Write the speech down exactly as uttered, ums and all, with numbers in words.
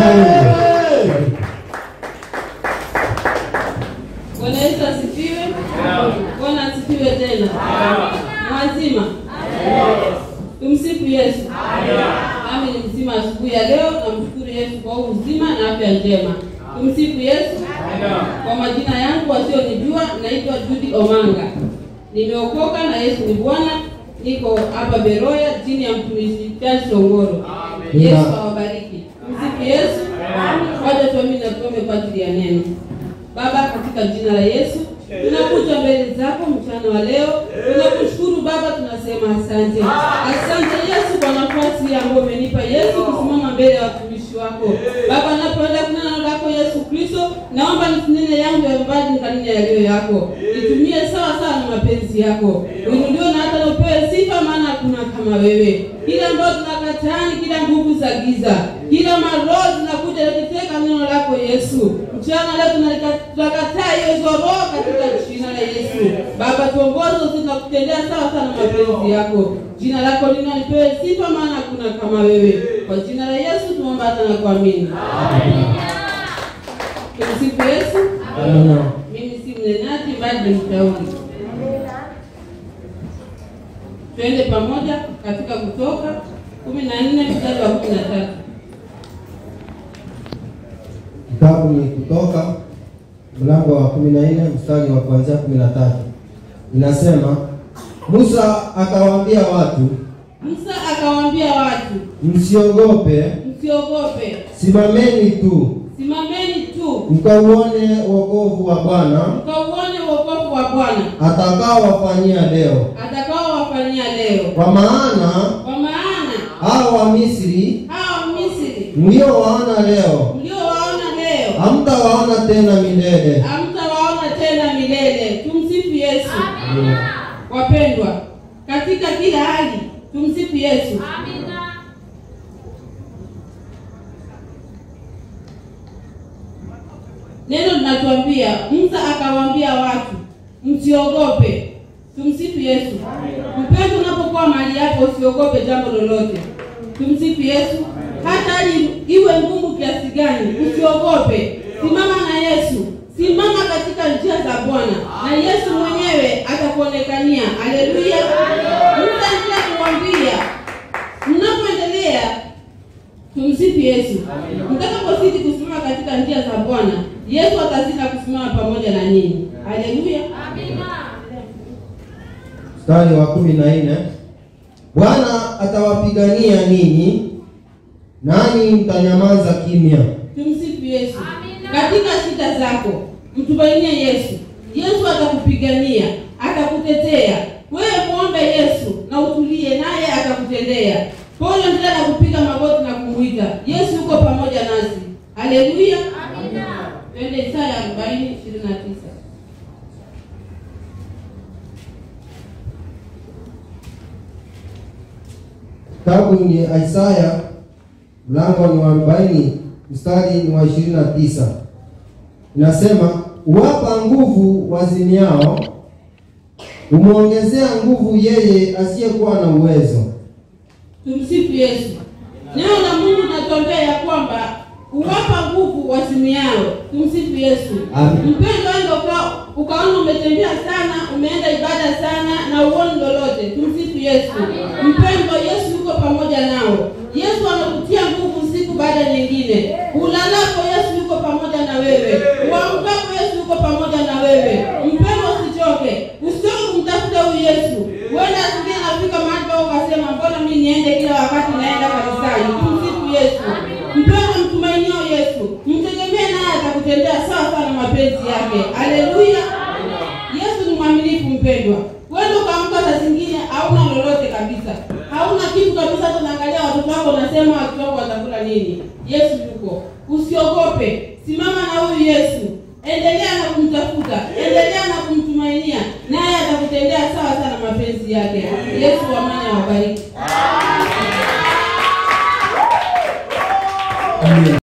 Bwana Yesu asifiwe. Bwana asifiwe tena. Mwazima. Tumsifu Yesu. Nami ni mzima asubuhi ya leo, na mshukuru Yesu kwa uzima na afya njema. Tumsifu Yesu. Kwa majina yangu wasionijua, naitwa Judy Omanga. Nimeokoka na Yesu ni Bwana. Niko hapa Beroya chini ya mtumishi Songoro. Yesu awabariki. Tumsifu Yesu. Wacha tuamini na tuombe kwa ajili ya neno. Baba, katika jina la Yesu, tunakuja mbele zako mchana wa leo. Tunakushukuru Baba, tunasema asante. Asante Yesu kwa nafasi ambayo umenipa Yesu kusimama mbele ya watumishi wako. Baba, napoenda kunena lako Yesu Kristo, naomba nisinene yangu ya mbali nikanene yaliyo yako. Nitumie sawa sawa na mapenzi yako. Uinuliwe na hata upewe sifa, maana hakuna kama wewe. Kila ambao tunakatani, kila nguvu za giza, kila maroho zinakuja kuteka neno lako Yesu. Mchana leo tunakataa hizo roho katika jina la Yesu. Baba, tuongoze tunakutendea sawa sawa na mapenzi yako. Jina lako linalipewe sifa, maana hakuna kama wewe. Kwa jina la Yesu tuomba na kuamini. Amen. Tumsifu Yesu. Amen. Mimi si mnenaji bali ni mshauri. Twende pamoja katika Kutoka kumi na nne mstari wa kumi na tatu. Kitabu ni Kutoka mlango wa kumi na nne mstari wa kuanzia kumi na tatu. Inasema, Musa akawaambia watu, Musa akawaambia watu, msiogope, msiogope. Simameni tu. Simameni tu. Mkauone wokovu wa Bwana. Mkauone wokovu wa Bwana. Atakao wafanyia leo. Atakao wafanyia leo. Kwa maana, kwa maana hao wa Misri, hao wa Misri mliowaona leo, mliowaona leo, hamtawaona tena milele. Hamtawaona tena milele. Tumsifu Yesu. Amina. Wapendwa, katika kila hali tumsifu Yesu. Amina. Neno linatuambia, Musa akawaambia watu, msiogope. Tumsifu Yesu. Mpendwa, unapokuwa mahali hapo usiogope jambo lolote. Tumsifu Yesu. Hata hali iwe ngumu kiasi gani, usiogope. Simama na Yesu. Simama katika njia za Bwana, na Yesu mwenyewe atakuonekania. Haleluya. Mtaendelea kuambia mnapoendelea. Tumsifu Yesu. Mtakapozidi kusimama katika njia za Bwana, Yesu atazidi kusimama pamoja na nyinyi. Haleluya. Amina. Mstari wa kumi na nne. Bwana atawapigania ninyi, nani mtanyamaza kimya. Tumsifu Yesu. Amina. Katika shida zako mtumainie Yesu. Yesu atakupigania, atakutetea. Wewe muombe Yesu na utulie, naye atakutendea. Pole ndio na kupiga magoti na kumuita. Yesu yuko pamoja nasi. Haleluya. Amina. Twende Isaya arobaini ishirini na tisa. Kitabu ni Isaya mlango ni wa arobaini mstari ni wa ishirini na tisa. Inasema, uwapa nguvu wazimiao, umuongezea nguvu yeye asiyekuwa na uwezo. Tumsifu Yesu. Neno la Mungu linatuambia ya kwamba uwapa nguvu wazimiao. Tumsifu Yesu. Mpendwa, ndio ukaona umetembea sana, umeenda ibada sana na uone lolote. Tumsifu Yesu. Mpendwa, Yesu yuko pamoja nao. Yesu anakutia nguvu siku baada nyingine. Ulalapo Yesu yuko pamoja na wewe. Uamkapo Yesu yuko pamoja na wewe. Mpendwa, usichoke. Usichoke kumtafuta huyu Yesu. Wewe asikie nafika mahali pa ukasema, mbona mimi niende kila wakati naenda kanisani? Tumsifu Yesu. Mpendwa, mtumainio Yesu. Mtegemee naye atakutendea sawa sawa na mapenzi yake. Haleluya. Yesu ni mwaminifu mpendwa. Wewe ukaamka saa zingine hauna lolote kabisa. Hauna kitu kabisa, tunaangalia watoto wako nasema watoto wako watakula nini? Yesu yuko. Usiogope. Simama na huyu Yesu. Endelea na kumtafuta. Endelea na kumtumainia. Naye atakutendea sawa sawa na mapenzi yake. Yesu amani awabariki. Amen.